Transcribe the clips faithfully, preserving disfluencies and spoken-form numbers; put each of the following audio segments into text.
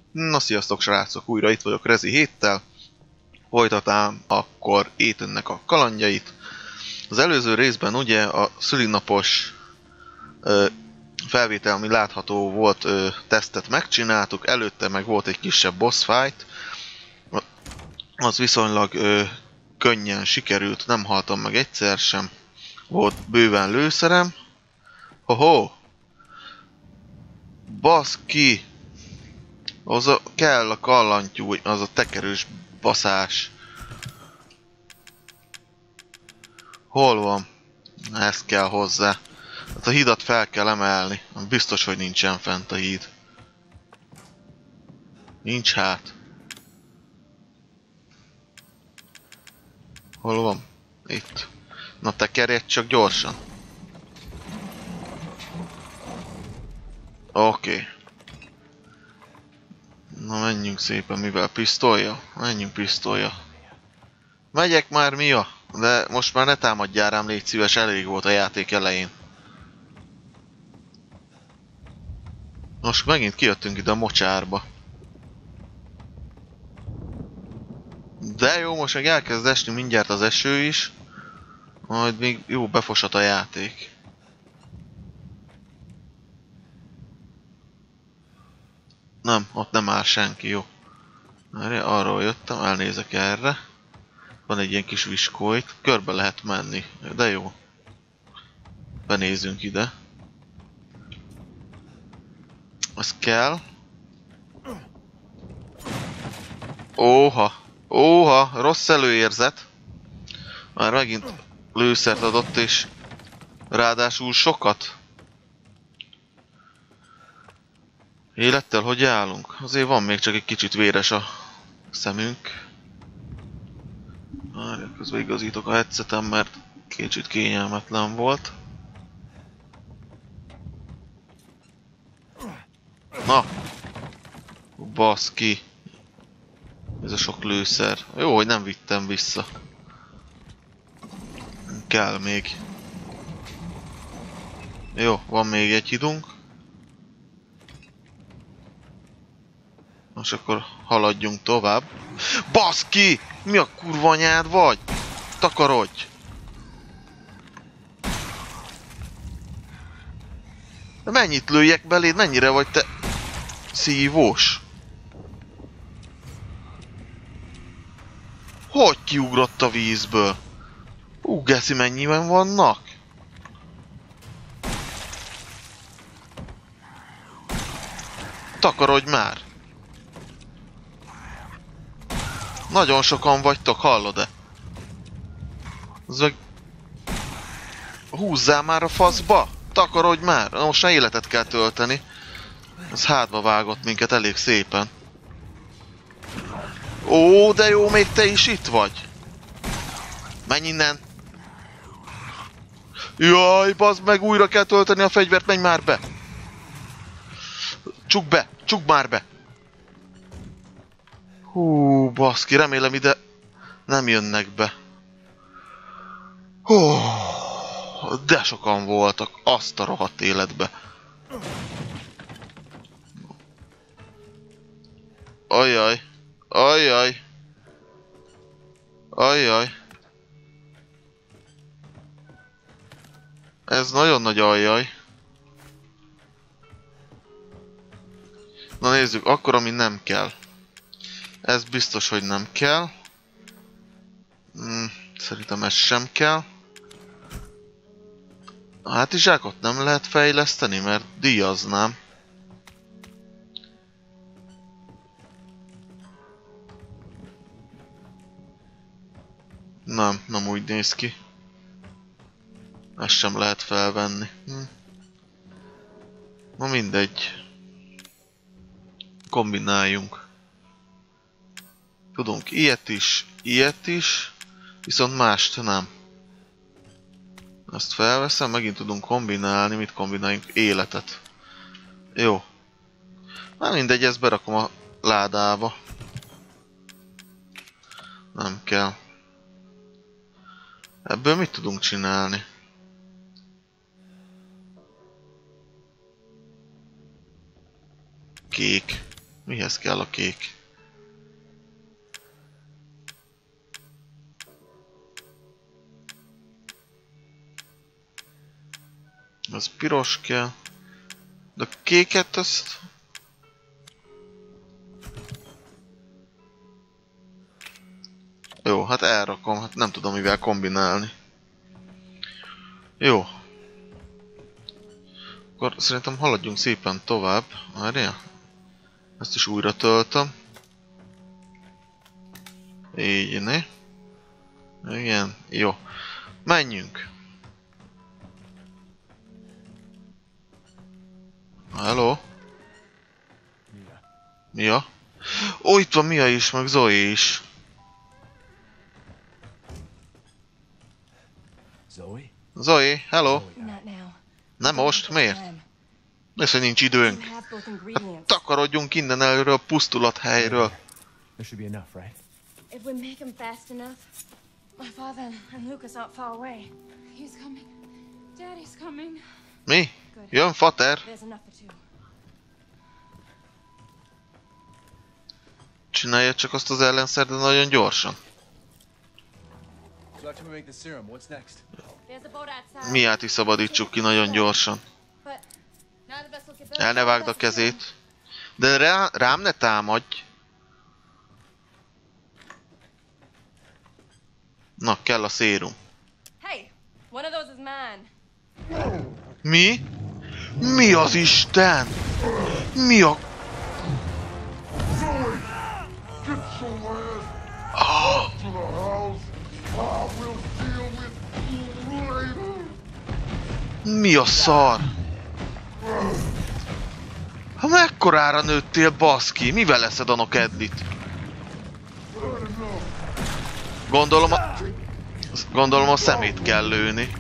Na sziasztok srácok, újra itt vagyok Rezi héttel. Folytatám akkor Ethannek a kalandjait. Az előző részben ugye a szülinapos ö, felvétel, ami látható volt, ö, tesztet megcsináltuk. Előtte meg volt egy kisebb boss fight. Az viszonylag ö, könnyen sikerült, nem haltam meg egyszer sem. Volt bőven lőszerem. Hoho! Baszki! Az a, kell a kallantyú, az a tekerős baszás. Hol van? Ez kell hozzá. Hát a hídat fel kell emelni. Biztos, hogy nincsen fent a híd. Nincs hát. Hol van? Itt. Na tekerjedj csak gyorsan. Oké. Okay. Na menjünk szépen, mivel pisztolya? Menjünk pisztolya. Megyek már, Mia! De most már ne támadjál rám, légy szíves, elég volt a játék elején. Most megint kijöttünk ide a mocsárba. De jó, most meg elkezd esni mindjárt az eső is. Majd még jó befosat a játék. Nem, ott nem áll senki, jó. Arról jöttem, elnézek erre. Van egy ilyen kis viskóit, körbe lehet menni, de jó. Benézünk ide. Az kell. Óha, óha, rossz előérzet. Már megint lőszert adott, és ráadásul sokat. Élettel hogy állunk? Azért van még csak egy kicsit véres a szemünk. Már közben igazítok a headsetem, mert kicsit kényelmetlen volt. Na! Baszki! Ez a sok lőszer. Jó, hogy nem vittem vissza. Kell még. Jó, van még egy hidunk. Most akkor haladjunk tovább. Baszki! Mi a kurva anyád vagy? Takarodj! De mennyit lőjek beléd? Mennyire vagy te szívós? Hogy kiugrott a vízből? Ú, geszi, mennyiben vannak? Takarodj már! Nagyon sokan vagytok, hallod-e? Az meg... Húzzál már a faszba! Takarodj már! Na most már életet kell tölteni. Ez hátba vágott minket elég szépen. Ó, de jó, még te is itt vagy! Menj innen! Jaj, bazd meg, újra kell tölteni a fegyvert, menj már be! Csukd be! Csukd már be! Hú, baszki, remélem ide nem jönnek be. Hú, de sokan voltak, azt a rohadt életbe. Ajjaj, ajjaj, ajjaj. Ez nagyon nagy ajjaj. Na nézzük, akkor ami nem kell. Ez biztos, hogy nem kell. Hmm, szerintem ez sem kell. A hátizsákot nem lehet fejleszteni, mert díjaznám. Nem, nem úgy néz ki. Ezt sem lehet felvenni. Hm. Na mindegy. Kombináljunk. Tudunk ilyet is, ilyet is, viszont mást nem. Ezt felveszem, megint tudunk kombinálni, mit kombináljunk? Életet. Jó. Na mindegy, ezt berakom a ládába. Nem kell. Ebből mit tudunk csinálni? Kék. Mihez kell a kék? Az piros kell. De a kéket azt... Jó, hát elrakom, hát nem tudom mivel kombinálni. Jó. Akkor szerintem haladjunk szépen tovább. Várjál? Ezt is újra töltöm. Így, né? Igen, jó. Menjünk! Hello? Mia? Ó, itt van Mia is, meg Zoe is. Zoe? Zoe, hello? Nem most? Miért? Lesz, hogy nincs időnk. Hát, takarodjunk innen előről a pusztulat helyről. There should be enough, right? If we make him fast enough, my father and Lucas aren't far away. He's coming. Daddy's coming. Mi? Jön fater? There's enough for two. Csinálja csak azt az ellenszer, de nagyon gyorsan. So after we make the serum, what's next? There's a boat outside. Miát is szabadítsuk ki nagyon gyorsan. But now the vessel gets El ne vágd a kezét. De rá, rám ne támadj. Na, kell a szérum. Hey, one of those is mine. Mi? Mi az Isten? Mi a... Ah! Mi a szar? Ha mekkorára nőttél, baszki? Mivel leszed a nokedlit? Gondolom a... Gondolom a szemét kell lőni.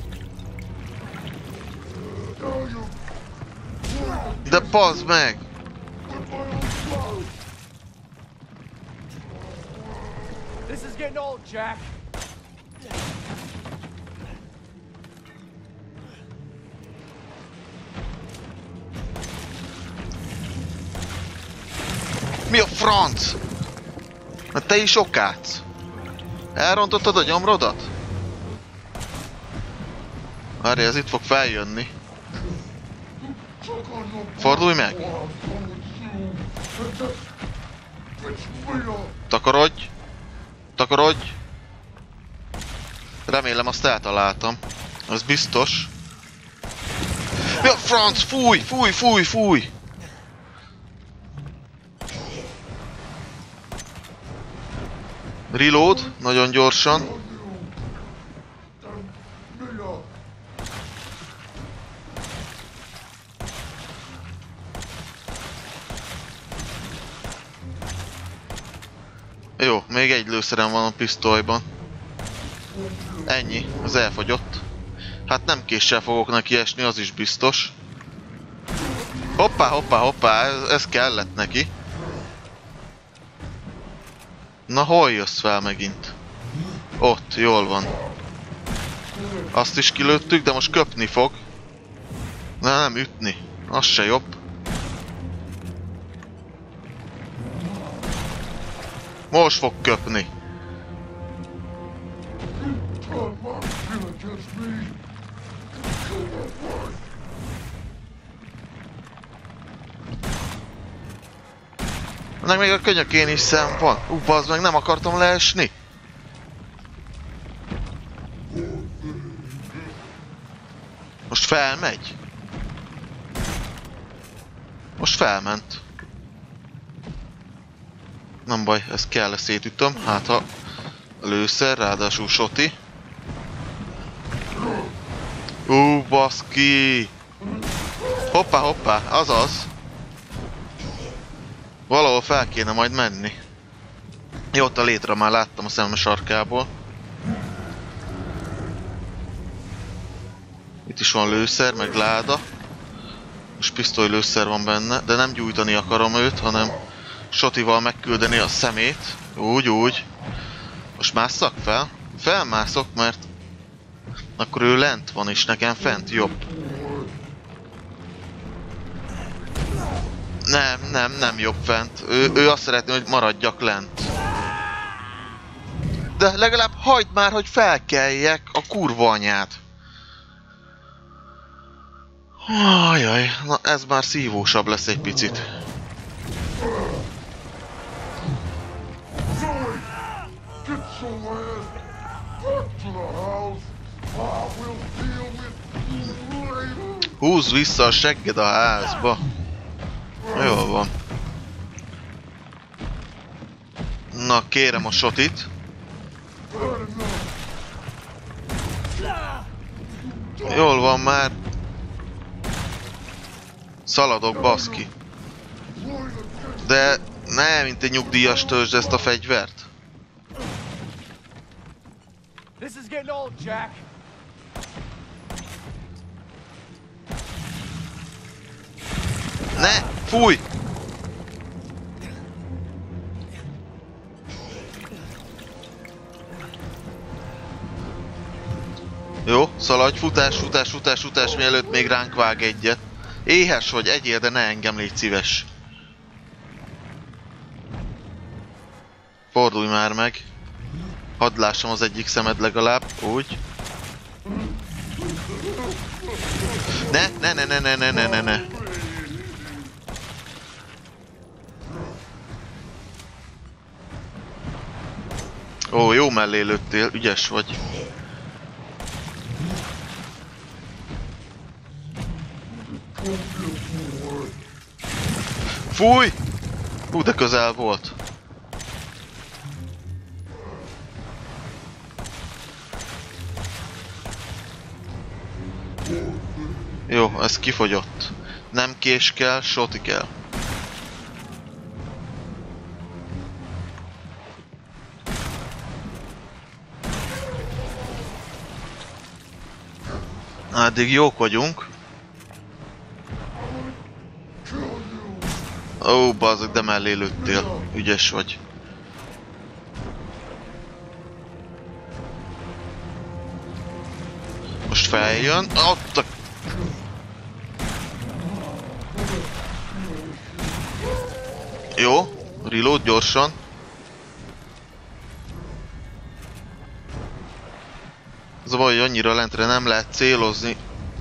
De bazd meg! This is getting old, Jack. Mi a franc? Na te is okátsz. Elrontottad a gyomrodat? Várj, ez itt fog feljönni. Fordulj meg! Takarodj! Takarodj! Remélem azt eltaláltam. Ez biztos. Mi a franc? Fúj! Fúj! Fúj! Fúj! Reload, nagyon gyorsan. Jó, még egy lőszerem van a pisztolyban. Ennyi, az elfogyott. Hát nem késsel fogok neki esni, az is biztos. Hoppá, hoppá, hoppá, ez, ez kellett neki. Na, hol jössz fel megint? Ott, jól van. Azt is kilőttük, de most köpni fog. Na, nem ütni. Az se jobb. Most fog köpni. Ennek még a könyökén is szem van. Ú, bazd meg, nem akartam leesni. Most felmegy. Most felment. Nem baj, ez kell, ezt szétütöm. Hát ha lőszer, ráadásul soti. Ú, baszki. Hoppá, hoppá, azaz. Valahol fel kéne majd menni. Jó, ott a létre már láttam a szemem sarkából. Itt is van lőszer, meg láda. Most pisztoly lőszer van benne, de nem gyújtani akarom őt, hanem sotival megküldeni a szemét. Úgy, úgy. Most másszak fel? Felmászok, mert akkor ő lent van, és nekem fent jobb. Nem, nem, nem jobb fent. Ő, ő azt szeretné, hogy maradjak lent. De legalább hagyd már, hogy felkeljek a kurva anyát. Ajaj, na ez már szívósabb lesz egy picit. Húzz vissza a segged a házba. Jól van. Na, kérem a shotit. Jól van már. Szaladok, baszki. De ne, mint egy nyugdíjas töltsd ezt a fegyvert. This is getting old, Jack. Ne! Fúj! Jó, szaladj, futás, futás, futás, futás, mielőtt még ránk vág egyet. Éhes vagy, egyél, de ne engem, légy szíves. Fordulj már meg. Hadd lássam az egyik szemed legalább, úgy. Ne, ne, ne, ne, ne, ne, ne, ne, ne. Ó, jó mellé lőttél, ügyes vagy. Fúj! Hú, de közel volt. Jó, ez kifogyott. Nem kés kell, soti kell. Addig jók vagyunk. Ó, bazzak, de mellé lőttél. Ügyes vagy. Most feljön. Ott a... Jó, reload gyorsan. Az a baj, hogy annyira lentre nem lehet célozni.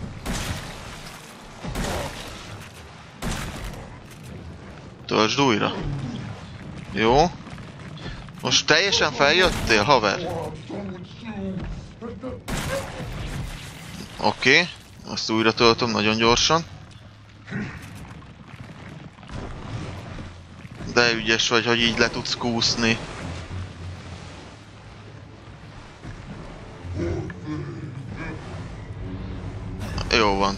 Töltsd újra. Jó. Most teljesen feljöttél, haver? Oké. Okay. Azt újra töltöm nagyon gyorsan. De ügyes vagy, hogy így le tudsz kúszni. Jó van.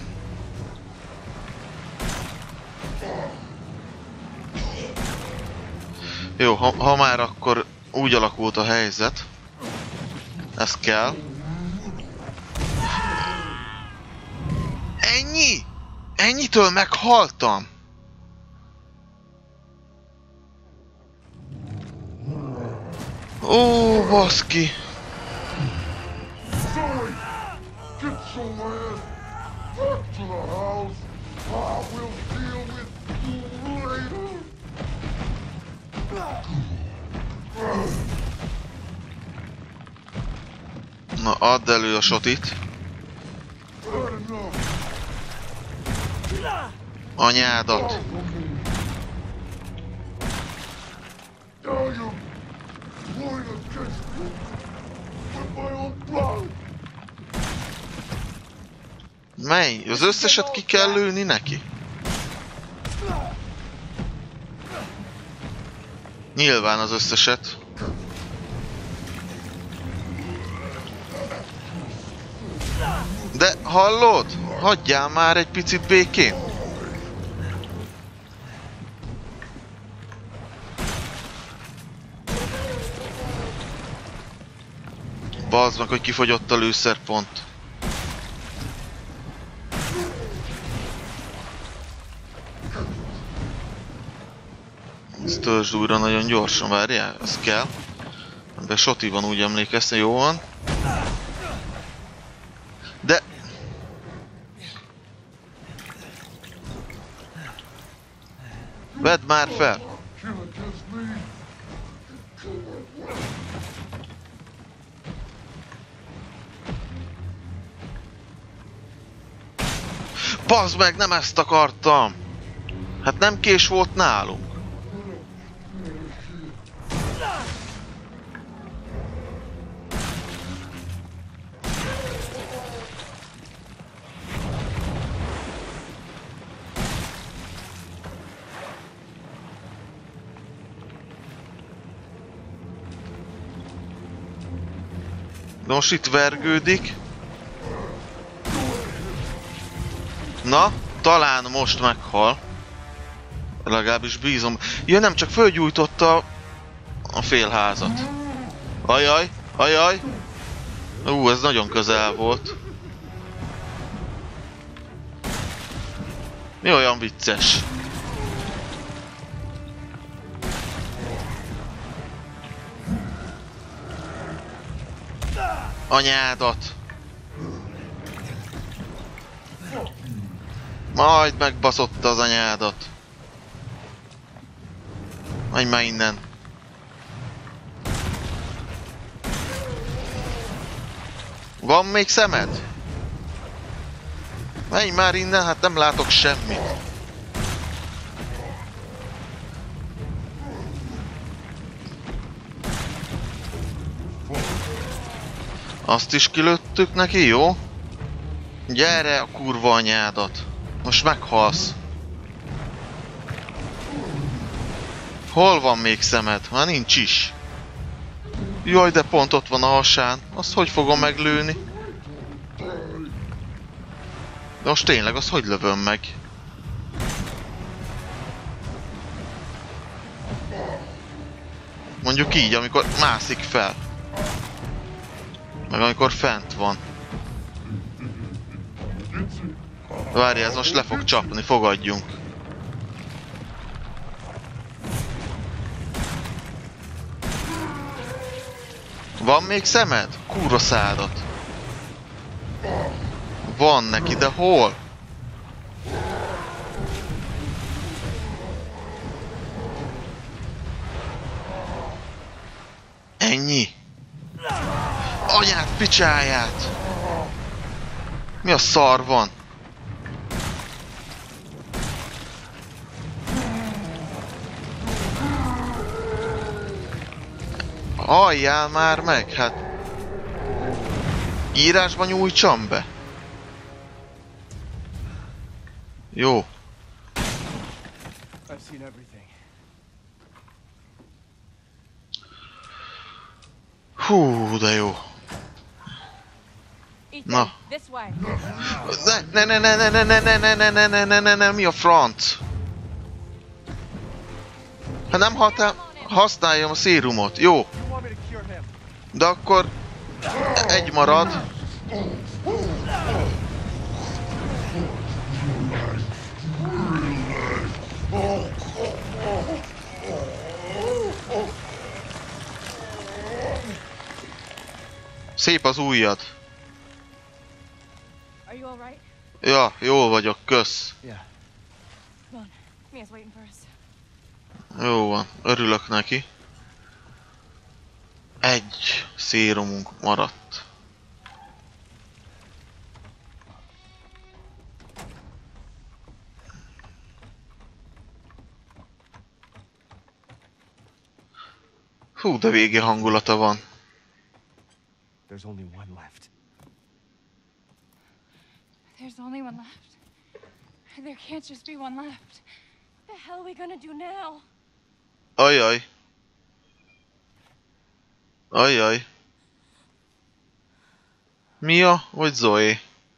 Jó, ha, ha már akkor úgy alakult a helyzet. Ez kell. Ennyi? Ennyitől meghaltam? Ó, baszki. Na, add elő a shotit. Anyádat. Mely? Az összeset ki kell lőni neki? Nyilván az összeset. De hallod? Hagyjál már egy picit békén. Bazd meg, hogy kifogyott a lőszerpont. Ezt töltsd újra nagyon gyorsan, várjál, ez kell. De soti van, úgy emlékeztem, jó van. De... Vedd már fel! Bazd meg, nem ezt akartam! Hát nem kés volt nálunk. De most itt vergődik. Na, talán most meghal. Legalábbis bízom. Ja, nem, csak fölgyújtotta a félházat. Ajaj, ajaj. Ú, ez nagyon közel volt. Mi olyan vicces? Anyádat! Majd megbaszotta az anyádat. Menj már innen. Van még szemed? Menj már innen, hát nem látok semmit. Azt is kilőttük neki, jó? Gyere a kurva anyádat. Most meghalsz. Hol van még szemed? Már nincs is. Jaj, de pont ott van a hasán. Azt hogy fogom meglőni? De most tényleg, azt hogy lövöm meg? Mondjuk így, amikor mászik fel. Meg amikor fent van. Várj, ez most le fog csapni, fogadjunk. Van még szemed? Kurva szádat. Van neki, de hol? Ennyi? Anyát, picsáját! Mi a szar van? Halljál már meg, hát... Írásban nyújtsam be? Jó. I've seen everything. Hú, de jó. Na. This way. Ne, ne, ne, ne, ne, ne, ne, ne, ne, ne, ne, ne, ne, ne, mi a franc? Ha nem hatál, használjam a szérumot, jó. You want me to cure him? De akkor egy marad. Szép az ujjad. Are you all right? Ja, jól vagyok, kösz. Yeah. Come on. Mia's waiting for us. Jó van, örülök neki. Egy szérumunk maradt. Hú, de vége hangulata van. There's only one left. There's only one left. There can't just be one left. What the hell are we gonna do now? Ajaj. Ajaj. Mia vagy Zoe?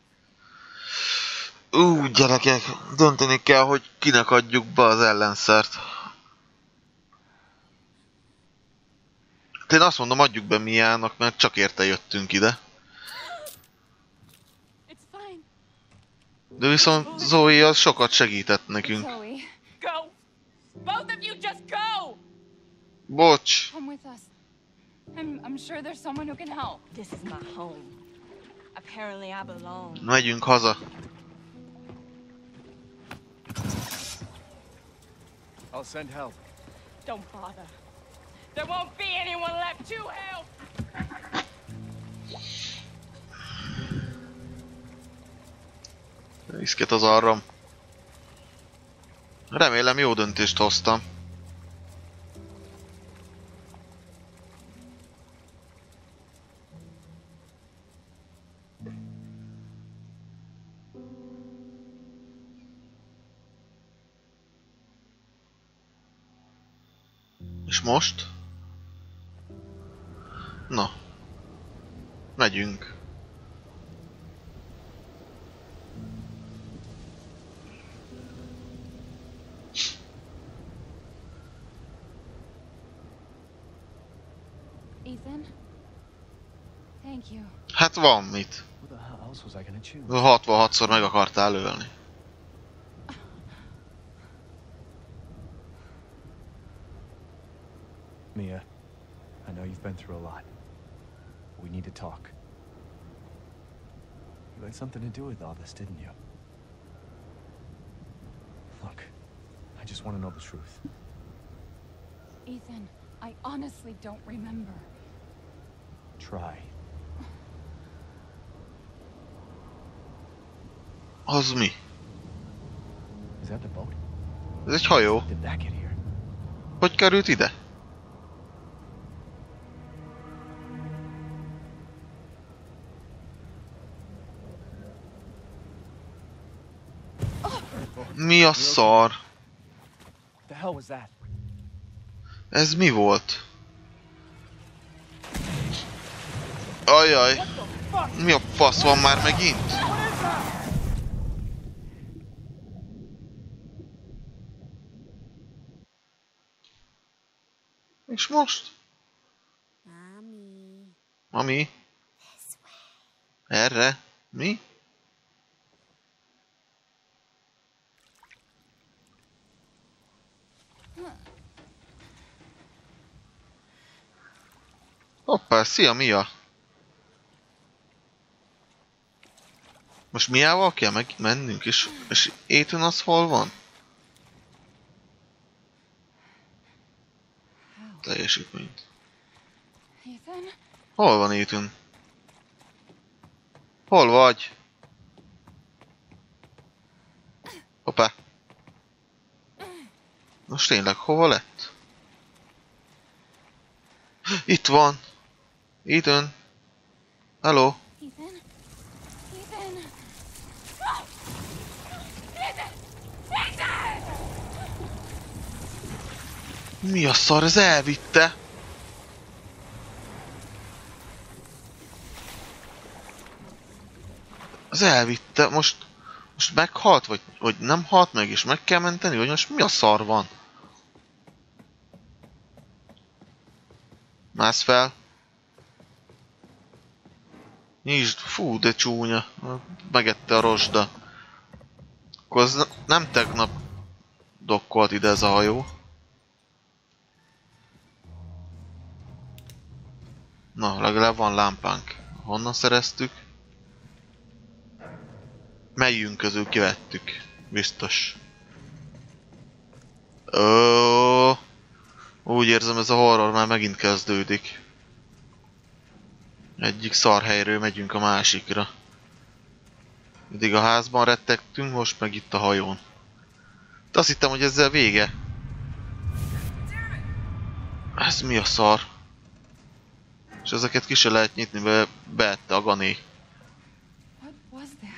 Ú, gyerekek, dönteni kell, hogy kinek adjuk be az ellenszert. Én azt mondom, adjuk be Miának, mert csak érte jöttünk ide. It's fine. De viszont Zoe az sokat segített nekünk. Zoe. Go! Both of you just go! Bocs. Come with us. I'm, I'm sure there's someone who can help. This is my home. Apparently I belong. Megyünk haza. I'll send help. Don't bother. There won't be anyone left to help! Viszket az arram. Remélem jó döntést hoztam. És most? Na. Megyünk. Ethan? Thank you. Hát van mit. Who the hell else was I gonna choose? hatvanhatszor meg akartál ölni. Mia, I know you've been through a lot. We need to talk. You had something to do with all this, didn't you? Look, I just want to know the truth. Ethan, I honestly don't remember. Try. Az mi? Is that the boat? Ez egy hajó. Did that get here? Hogy került ide? Mi a szar? The hell was that? Ez mi volt? Ajaj! Mi a fasz van már megint? És most? Mommy. Mami? This way. Erre? Mi? Hoppá, szia Mia! Most Miával kell meg mennünk, és, és Ethan az hol van? Teljesítményt. Ethan? Hol van Ethan? Hol vagy? Hoppá! Most tényleg hova lett? Itt van! Ethan! Hello! Ethan? Ethan? Ethan! Ethan! Mi a szar? Ez elvitte! Az elvitte, most... Most meghalt, vagy, vagy nem halt meg, és meg kell menteni, vagy most mi a szar van? Mász fel. Nyisd, fú, de csúnya. Megette a rozsda. Akkor az nem tegnap dokkolt ide ez a hajó. Na, legalább van lámpánk. Honnan szereztük? Melyünk közül kivettük. Biztos. Ó, úgy érzem, ez a horror már megint kezdődik. Egyik szarhelyről megyünk a másikra. Eddig a házban rettegtünk, most meg itt a hajón. De azt hittem, hogy ezzel vége. Ez mi a szar? És ezeket ki se lehet nyitni, be beette a gané. What was that?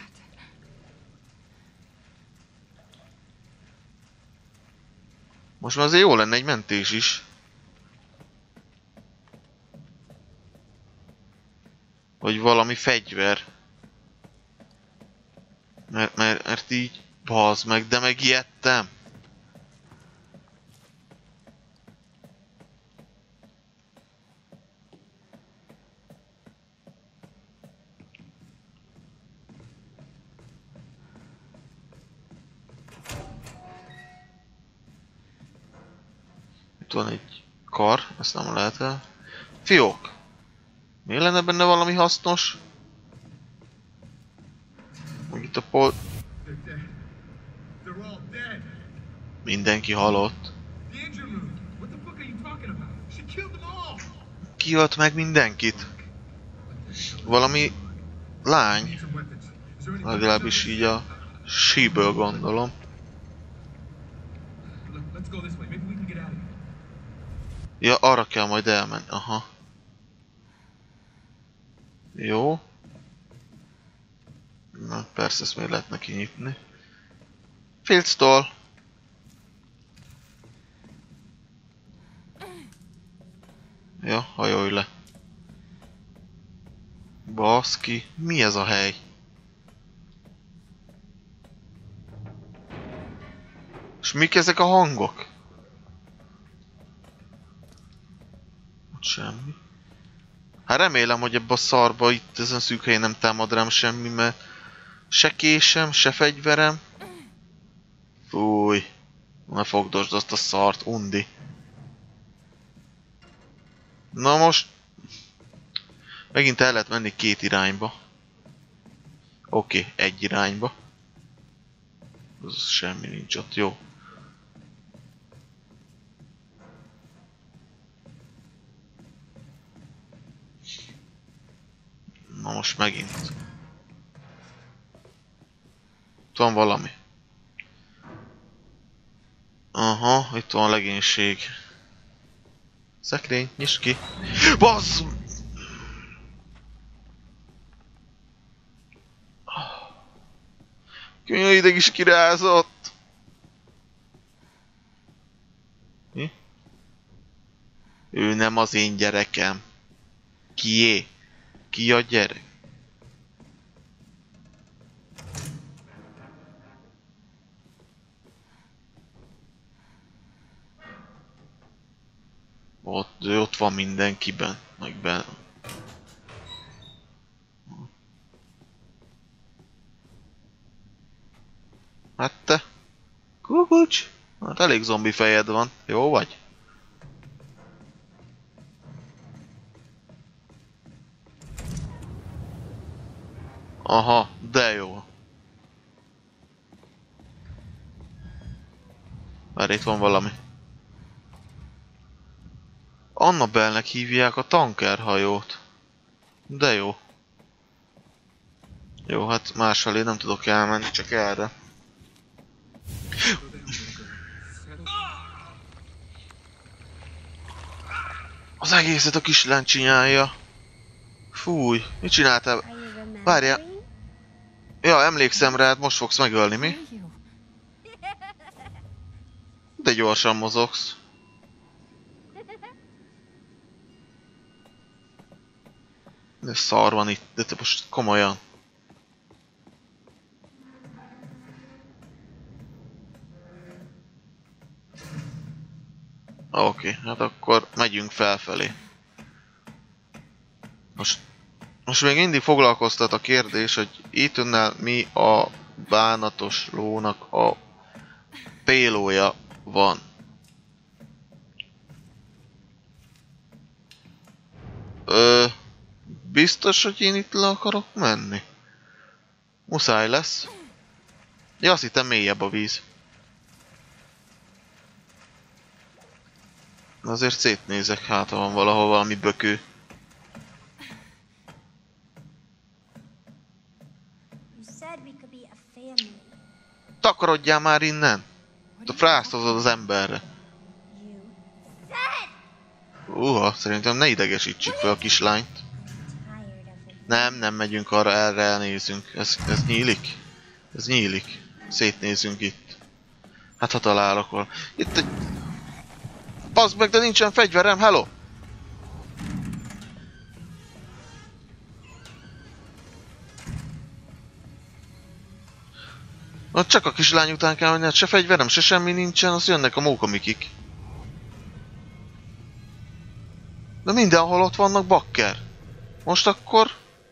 Most már azért jó lenne egy mentés is. Vagy valami fegyver. Mert, mert, mert így... Bazd meg, de megijedtem. Itt van egy kar, ezt nem lehet el. Fiók! Mi lenne benne valami hasznos? Meg itt a pol... Mindenki halott. kiölt meg mindenkit. Valami lány. Legalábbis így a síből gondolom. Ja, arra kell majd elmenni. Aha. Jó. Na, persze ezt még lehetne kinyitni. Filctól. Ja, hajolj le. Baszki, mi ez a hely? És mik ezek a hangok? Semmi. Hát remélem, hogy ebbe a szarba itt ezen szűk helyen nem támad rám semmi, mert se késem, se fegyverem. Fúj. Ne fogdosd azt a szart, undi. Na most... Megint el lehet menni két irányba. Oké, okay, egy irányba. Az semmi nincs ott, jó. Na most megint. Itt van valami. Aha, itt van a legénység. Szekrény, nyisd ki. Bazz! Könyö ideg is kirázott. Mi? Ő nem az én gyerekem. Kié? Ki a gyerek? Ott, ott van mindenkiben, meg benne. Hát te? Kukucs? Hát elég zombi fejed van, jó vagy? Aha, de jó. Már itt van valami. Annabelnek hívják a tankerhajót. De jó. Jó, hát másfelé nem tudok elmenni, csak erre. Az egészet a kislány csinálja. Fúj, mit csináltál? Várjál. Ja, emlékszem rád, most fogsz megölni, mi? De gyorsan mozogsz. De szar van itt, de te most komolyan. Oké, okay, hát akkor megyünk felfelé. Most, most még mindig foglalkoztat a kérdés, hogy Ethan-nel mi a bánatos lónak a pélója van. Ö, biztos, hogy én itt le akarok menni? Muszáj lesz. Ja, azt hittem mélyebb a víz. Azért szétnézek, hát ha van valahol valami bökő. Takarodjál már innen! Te frásztozod az emberre. Uha, szerintem ne idegesítsük fel a kislányt. Nem, nem megyünk arra, erre elnézünk. Ez, ez nyílik? Ez nyílik. Szétnézünk itt. Hát ha találok volna. Itt egy... Baszd meg, de nincsen fegyverem, hello! Na csak a kislány után kell menni, hát se fegyverem, se semmi nincsen, az jönnek a mókomikik. De mindenhol ott vannak bakker. Most akkor...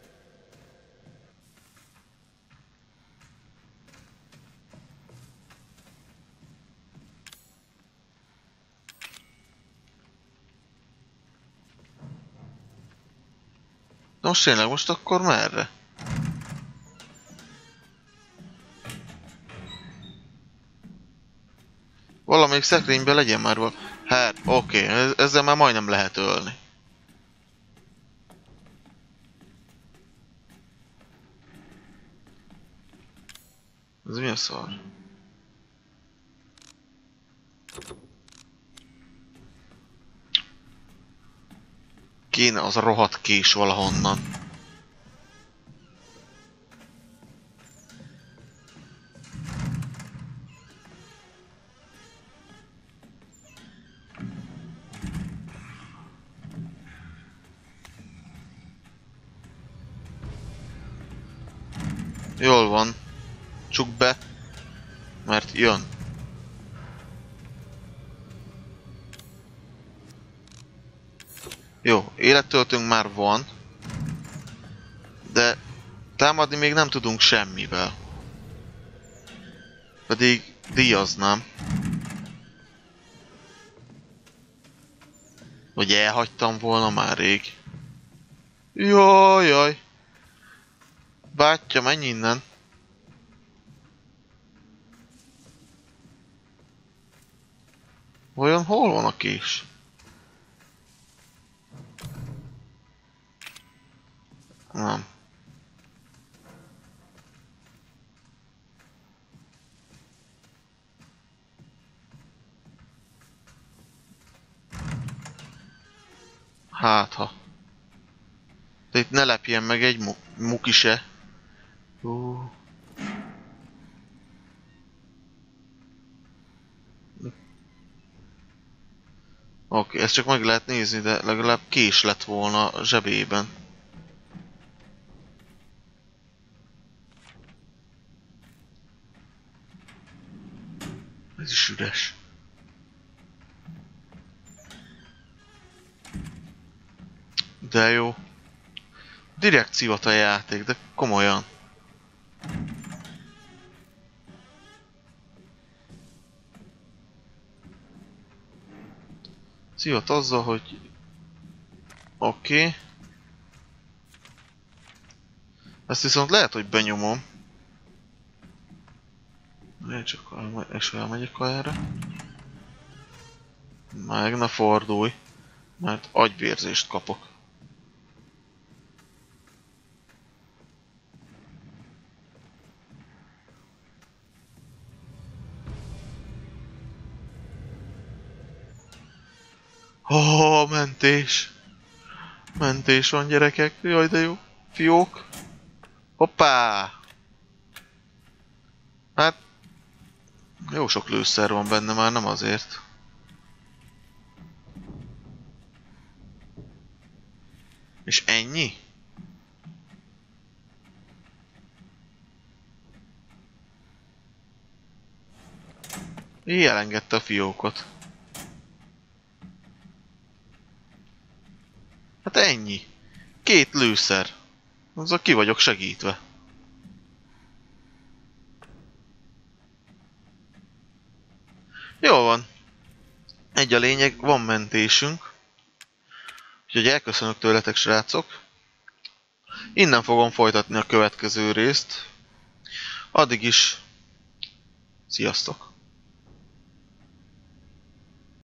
De most tényleg, most akkor merre? Valamelyik szekrényben legyen már valami... Hát, oké, okay, ezzel már majdnem lehet ölni. Ez mi a szar? Kéne az a rohadt kés valahonnan. Jól van. Csuk be. Mert jön. Jó, élettöltőnk már van. De támadni még nem tudunk semmivel. Pedig díjaznám. Vagy elhagytam volna már rég. Jaj, jaj. Bátya, menj innen. Vajon hol van a kés? Nem. Hát ha. De itt ne lepjen meg egy mu muki se. Uh. Oké, okay, ezt csak meg lehet nézni, de legalább kés lett volna a zsebében. Ez is üres. De jó. Direkt szivat a játék, de komolyan. Szivat azzal, hogy... Oké. Okay. Ezt viszont lehet, hogy benyomom. Én csak és elmegyek erre. Meg ne fordulj, mert agyvérzést kapok. Oh, mentés! Mentés van, gyerekek. Jaj, de jó. Fiók. Hoppá! Hát... Jó sok lőszer van benne már, nem azért. És ennyi? Így elengedte a fiókot. Hát ennyi. Két lőszer. Azzal ki vagyok segítve. Jól van. Egy a lényeg, van mentésünk. Úgyhogy elköszönök tőletek, srácok. Innen fogom folytatni a következő részt. Addig is. Sziasztok!